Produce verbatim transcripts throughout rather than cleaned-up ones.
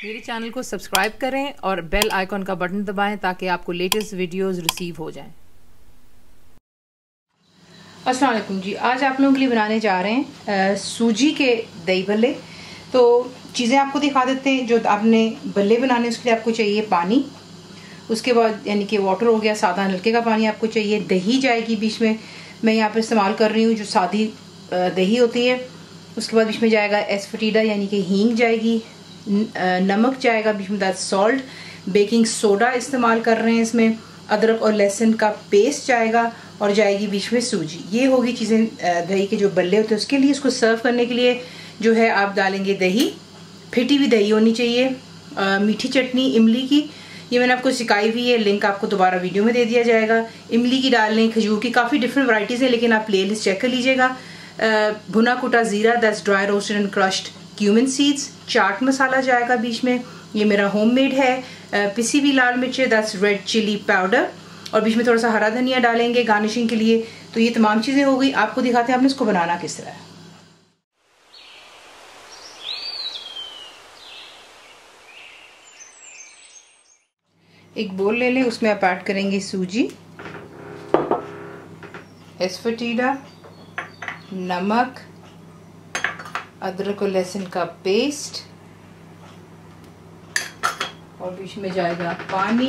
मेरे चैनल को सब्सक्राइब करें और बेल आइकॉन का बटन दबाएं ताकि आपको लेटेस्ट वीडियोस रिसीव हो जाएं। अस्सलाम वालेकुम जी, आज आप लोगों के लिए बनाने जा रहे हैं आ, सूजी के दही भल्ले। तो चीज़ें आपको दिखा देते हैं। जो आपने भल्ले बनाने उसके लिए आपको चाहिए पानी, उसके बाद यानी कि वाटर हो गया, सादा हल्के का पानी आपको चाहिए। दही जाएगी बीच में, मैं यहाँ पर इस्तेमाल कर रही हूँ जो सादी दही होती है। उसके बाद बीच में जाएगा एस्फेटिडा यानी कि हींग जाएगी, नमक जाएगा बीच में, दैट सॉल्ट, बेकिंग सोडा इस्तेमाल कर रहे हैं इसमें, अदरक और लहसुन का पेस्ट जाएगा और जाएगी बीच में सूजी। ये होगी चीज़ें दही के जो बल्ले होते हैं उसके लिए। इसको सर्व करने के लिए जो है आप डालेंगे दही, फिटी हुई दही होनी चाहिए, आ, मीठी चटनी इमली की, ये मैंने आपको सिखाई हुई है, लिंक आपको दोबारा वीडियो में दे दिया जाएगा। इमली की डाल लें, खजूर की, काफ़ी डिफरेंट वैराइटीज़ हैं लेकिन आप प्ले लिस्ट चेक कर लीजिएगा। भुना कुटा ज़ीरा, that's dry roasted and crushed cumin seeds. चाट मसाला जाएगा बीच में, ये मेरा होममेड है। पिसी हुई लाल मिर्च, दैट्स रेड चिली पाउडर, और बीच में थोड़ा सा हरा धनिया डालेंगे गार्निशिंग के लिए। तो ये तमाम चीज़ें हो गई। आपको दिखाते हैं आपने इसको बनाना किस तरह है। एक बोल ले लें, उसमें आप ऐड करेंगे सूजी, एस्फेटिडा, नमक, अदरक और लहसुन का पेस्ट, और बीच में जाएगा पानी,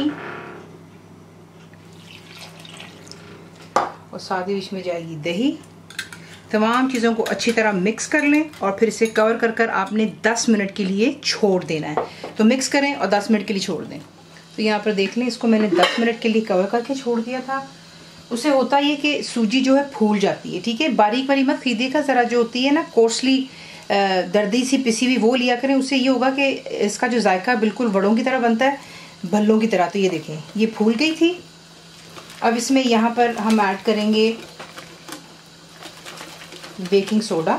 और साथ ही बीच में जाएगी दही। तमाम चीज़ों को अच्छी तरह मिक्स कर लें और फिर इसे कवर कर कर आपने दस मिनट के लिए छोड़ देना है। तो मिक्स करें और दस मिनट के लिए छोड़ दें। तो यहाँ पर देख लें, इसको मैंने दस मिनट के लिए कवर करके छोड़ दिया था। उसे होता ये कि सूजी जो है फूल जाती है, ठीक है। बारीक वाली मत खरीदिएगा, ज़रा जो होती है ना कोर्सली दर्दी सी पिसी हुई वो लिया करें। उससे ये होगा कि इसका जो जायका बिल्कुल वड़ों की तरह बनता है, भल्लों की तरह। तो ये देखें, ये फूल गई थी। अब इसमें यहाँ पर हम ऐड करेंगे बेकिंग सोडा,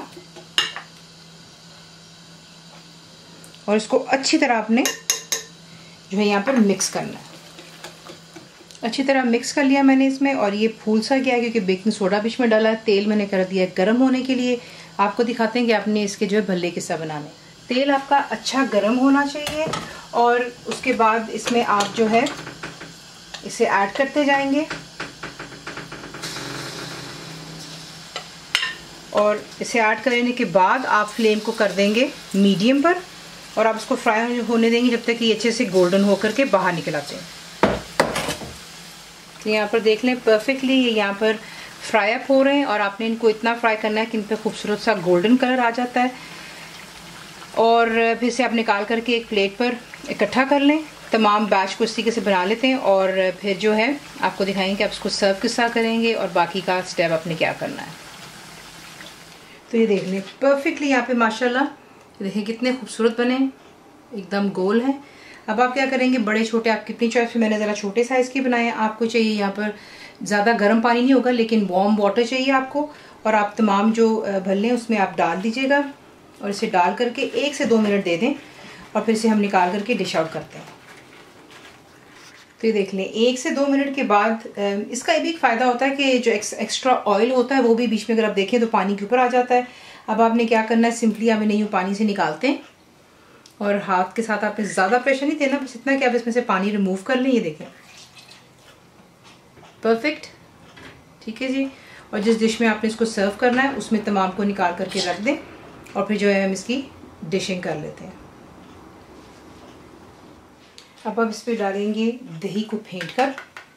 और इसको अच्छी तरह आपने जो है यहाँ पर मिक्स करना है। अच्छी तरह मिक्स कर लिया मैंने इसमें, और ये फूल सा गया क्योंकि बेकिंग सोडा बीच में डाला है। तेल मैंने कर दिया है गर्म होने के लिए। आपको दिखाते हैं कि आपने इसके जो है भल्ले किस तरह बनाने। तेल आपका अच्छा गर्म होना चाहिए, और उसके बाद इसमें आप जो है इसे ऐड करते जाएंगे, और इसे ऐड करने के बाद आप फ्लेम को कर देंगे मीडियम पर, और आप इसको फ्राई होने देंगे जब तक कि ये अच्छे से गोल्डन होकर के बाहर निकल आते हैं। तो यहाँ पर देख लें परफेक्टली ये यहाँ पर फ्राई अप हो रहे हैं, और आपने इनको इतना फ्राई करना है कि इन पर खूबसूरत सा गोल्डन कलर आ जाता है। और फिर से आप निकाल करके एक प्लेट पर इकट्ठा कर लें। तमाम बैच को इस तरीके से बना लेते हैं, और फिर जो है आपको दिखाएंगे कि आप इसको सर्व किस तरह करेंगे और बाकी का स्टेप आपने क्या करना है। तो ये देख लें परफेक्टली यहाँ पे माशाल्लाह, देखें कितने खूबसूरत बने, एकदम गोल हैं। अब आप क्या करेंगे, बड़े छोटे आप कितनी चॉइस पे, मैंने ज़रा छोटे साइज़ के बनाए हैं। आपको चाहिए यहाँ पर ज़्यादा गर्म पानी नहीं होगा लेकिन वार्म वाटर चाहिए आपको, और आप तमाम जो भल्ले हैं उसमें आप डाल दीजिएगा, और इसे डाल करके एक से दो मिनट दे दें, और फिर इसे हम निकाल करके डिश आउट करते हैं। तो ये देख लें एक से दो मिनट के बाद इसका ये भी एक फ़ायदा होता है कि जो एक्स्ट्रा ऑयल होता है वो भी बीच में अगर आप देखें तो पानी के ऊपर आ जाता है। अब आपने क्या करना है, सिंपली आप इन्हें यूँ पानी से निकालते हैं, और हाथ के साथ आपने ज़्यादा प्रेशर नहीं देना, बस इतना कि आप इसमें से पानी रिमूव कर लें। ये देखें परफेक्ट, ठीक है जी। और जिस डिश में आपने इसको सर्व करना है उसमें तमाम को निकाल करके रख दें, और फिर जो है हम इसकी डिशिंग कर लेते हैं। अब आप इस पर डालेंगे दही को फेंट कर,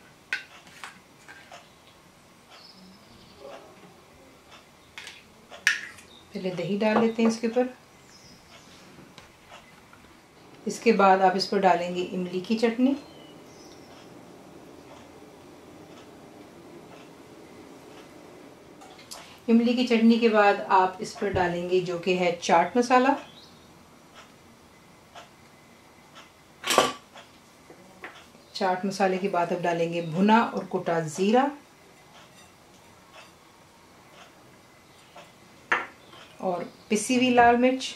पहले दही डाल लेते हैं इसके ऊपर। इसके बाद आप इस पर डालेंगे इमली की चटनी, इमली की चटनी के बाद आप इस पर डालेंगे जो कि है चाट मसाला, चाट मसाले के बाद आप डालेंगे भुना और कुटा ज़ीरा, और पिसी हुई लाल मिर्च,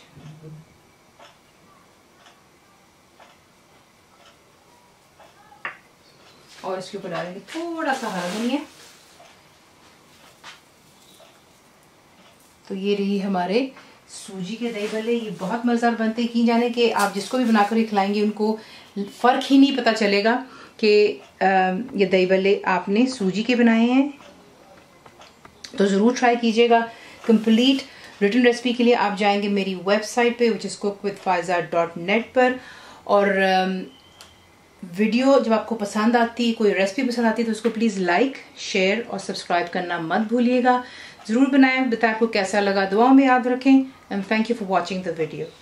और इसके ऊपर डालेंगे थोड़ा सा हरा धनिया। तो ये रही हमारे सूजी के दही भल्ले ये बहुत मज़ेदार बनते हैं। की जाने कि आप जिसको भी बनाकर ही खिलाएंगे उनको फ़र्क ही नहीं पता चलेगा कि ये दही भल्ले आपने सूजी के बनाए हैं। तो ज़रूर ट्राई कीजिएगा। कंप्लीट रिटन रेसिपी के लिए आप जाएंगे मेरी वेबसाइट पे which is cook with Fayza dot net पर। और वीडियो जब आपको पसंद आती है, कोई रेसिपी पसंद आती है, तो उसको प्लीज़ लाइक शेयर और सब्सक्राइब करना मत भूलिएगा। ज़रूर बनाएं, बताएं आपको कैसा लगा। दुआओं में याद रखें and thank you for watching the video.